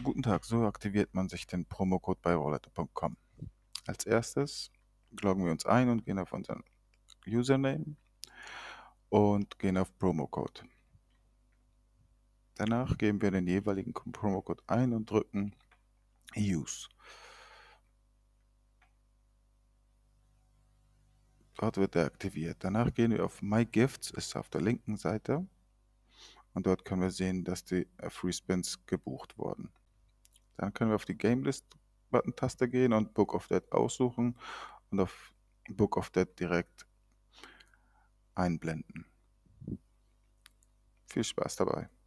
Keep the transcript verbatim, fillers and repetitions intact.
Guten Tag, so aktiviert man sich den Promocode bei Roulette Punkt com. Als erstes loggen wir uns ein und gehen auf unseren Username und gehen auf Promocode. Danach geben wir den jeweiligen Promocode ein und drücken Use. Dort wird er aktiviert. Danach gehen wir auf My Gifts, ist auf der linken Seite. Und dort können wir sehen, dass die Free Spins gebucht wurden. Dann können wir auf die Game List Button-Taste gehen und Book of Dead aussuchen und auf Book of Dead direkt einblenden. Viel Spaß dabei!